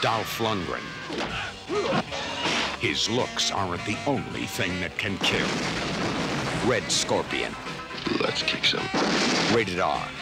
Dolph Lundgren. His looks aren't the only thing that can kill. Red Scorpion. Let's kick some. Rated R.